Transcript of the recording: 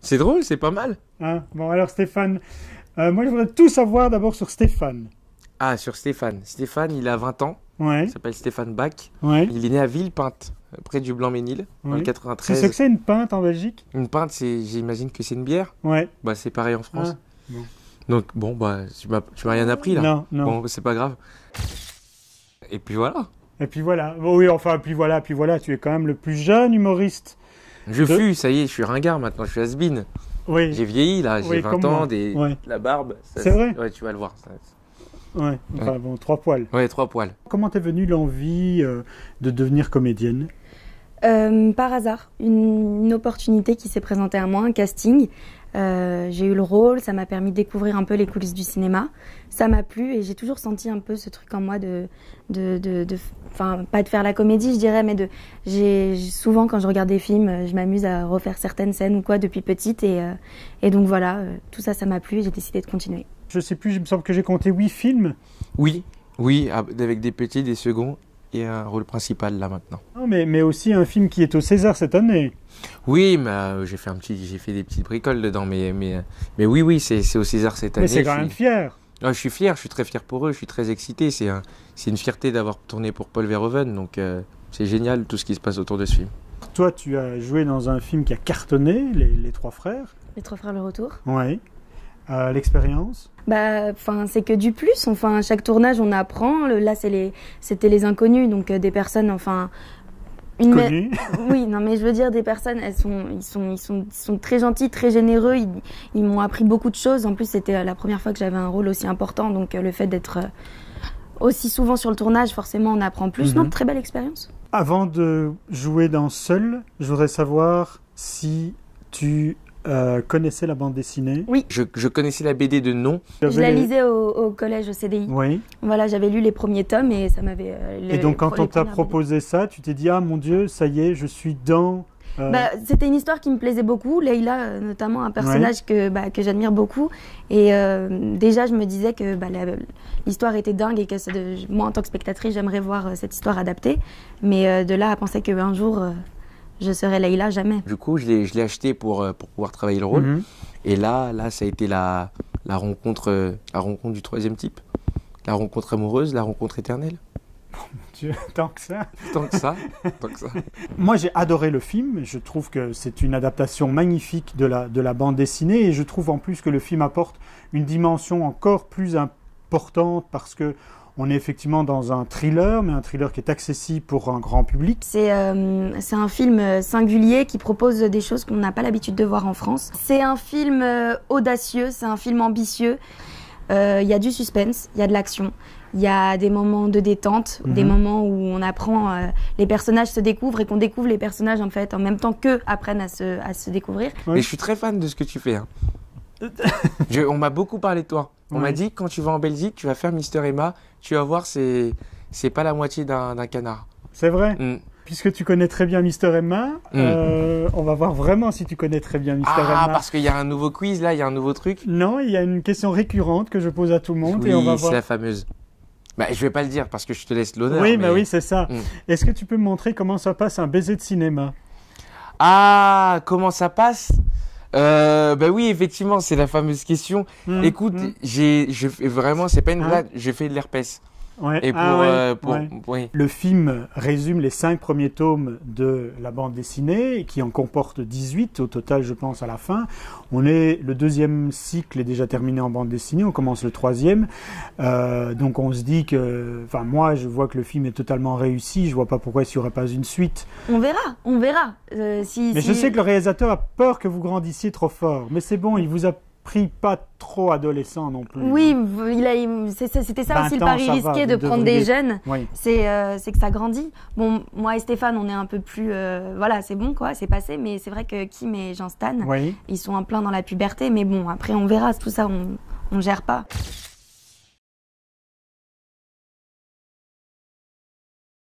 C'est drôle, c'est pas mal. Hein, bon, alors Stéphane, moi je voudrais tout savoir d'abord sur Stéphane. Ah, sur Stéphane. Stéphane, il a 20 ans. Ouais. Il s'appelle Stéphane Bach. Ouais. Il est né à Villepinte, près du Blanc-Mesnil, dans le Tu 93. sais ce que c'est une pinte en Belgique? Une pinte, j'imagine que c'est une bière. Ouais. Bah, c'est pareil en France. Ah, bon. Donc, bon, bah, tu m'as rien appris là. Non, non. Bon, c'est pas grave. Et puis voilà. Et puis voilà. Bon, oui, enfin, puis voilà, tu es quand même le plus jeune humoriste. Je fus, ça y est, je suis ringard maintenant, je suis has-been. Oui. J'ai vieilli là, j'ai Oui, 20 comme ans, moi. des... Ouais. la barbe. C'est vrai? Ouais, tu vas le voir. Ouais. Enfin, bon, 3 poils. Ouais, 3 poils. Comment t'es venue l'envie de devenir comédienne? Par hasard, une opportunité qui s'est présentée à moi, un casting. J'ai eu le rôle, ça m'a permis de découvrir un peu les coulisses du cinéma. Ça m'a plu et j'ai toujours senti un peu ce truc en moi enfin, pas de faire la comédie, je dirais, mais souvent quand je regarde des films, je m'amuse à refaire certaines scènes ou quoi depuis petite et donc voilà, tout ça, ça m'a plu et j'ai décidé de continuer. Je sais plus, il me semble que j'ai compté 8 films. Oui, avec des petits, des seconds et un rôle principal là maintenant. Non, mais aussi un film qui est au César cette année. Oui, mais j'ai fait des petites bricoles dedans, mais oui, c'est au César cette année. Mais c'est quand même fier. Je suis fier, je suis très fier pour eux, je suis très excité. C'est une fierté d'avoir tourné pour Paul Verhoeven, donc c'est génial tout ce qui se passe autour de ce film. Toi, tu as joué dans un film qui a cartonné, Les Trois Frères. Les Trois Frères, le retour. Oui. L'expérience? C'est que du plus. Enfin, chaque tournage, on apprend. Là, c'était les inconnus, donc des personnes, enfin. Connues. Oui, non, mais je veux dire, des personnes, ils sont très gentils, très généreux. Ils m'ont appris beaucoup de choses. En plus, c'était la première fois que j'avais un rôle aussi important, donc le fait d'être aussi souvent sur le tournage, forcément, on apprend plus. Non, très belle expérience. Avant de jouer dans Seul, je voudrais savoir si tu connaissais la bande dessinée. Oui. Je connaissais la BD de nom. Je la lisais au collège, au CDI. Oui. Voilà, j'avais lu les premiers tomes et ça m'avait... Et donc quand on t'a proposé ça, tu t'es dit « Ah mon Dieu, ça y est, je suis dans... » C'était une histoire qui me plaisait beaucoup. Leïla, notamment, un personnage que j'admire beaucoup. Et déjà, je me disais que l'histoire était dingue et que moi, en tant que spectatrice, j'aimerais voir cette histoire adaptée. Mais de là à penser qu'un jour... je serai Leïla, jamais. Du coup, je l'ai acheté pour pouvoir travailler le rôle. Et là, ça a été la rencontre du troisième type. La rencontre amoureuse, la rencontre éternelle. Oh mon Dieu, tant que ça. Tant que ça. Moi, j'ai adoré le film. Je trouve que c'est une adaptation magnifique de la bande dessinée. Et je trouve en plus que le film apporte une dimension encore plus importante parce que on est effectivement dans un thriller, mais un thriller qui est accessible pour un grand public. C'est un film singulier qui propose des choses qu'on n'a pas l'habitude de voir en France. C'est un film audacieux, c'est un film ambitieux. Il y a du suspense, il y a de l'action, il y a des moments de détente, des moments où on apprend, les personnages se découvrent et qu'on découvre les personnages en fait en même temps qu'eux apprennent à se découvrir. Oui. Mais je suis très fan de ce que tu fais. Hein. On m'a beaucoup parlé de toi. On m'a dit quand tu vas en Belgique, tu vas faire Mister Emma, tu vas voir, c'est pas la moitié d'un canard. C'est vrai. Puisque tu connais très bien Mister Emma, on va voir vraiment si tu connais très bien Mister Emma. Ah, parce qu'il y a un nouveau quiz là, il y a un nouveau truc. Non, il y a une question récurrente que je pose à tout le monde. Oui, et on va voir. C'est la fameuse. Je vais pas le dire parce que je te laisse l'honneur. Oui, mais oui, c'est ça. Est-ce que tu peux me montrer comment ça passe un baiser de cinéma? Ah, comment ça passe? Oui, effectivement, c'est la fameuse question. Écoute, vraiment, c'est pas une blague, j'ai fait de l'herpès. Ouais. Et oui. Le film résume les 5 premiers tomes de la bande dessinée, qui en comporte 18 au total, je pense, à la fin. Le deuxième cycle est déjà terminé en bande dessinée, on commence le 3e. Donc on se dit que... Enfin, moi, je vois que le film est totalement réussi, je vois pas pourquoi il n'y aurait pas une suite. On verra. Je sais que le réalisateur a peur que vous grandissiez trop fort, mais c'est bon, il vous a pris pas trop adolescent non plus. Oui, c'était ça aussi le pari risqué de prendre des jeunes. Oui. C'est que ça grandit. Bon, moi et Stéphane, on est un peu plus... voilà, c'est bon, quoi, c'est passé. Mais c'est vrai que Kim et Jean Stan, ils sont en plein dans la puberté. Mais bon, après, on verra. Tout ça, on gère pas.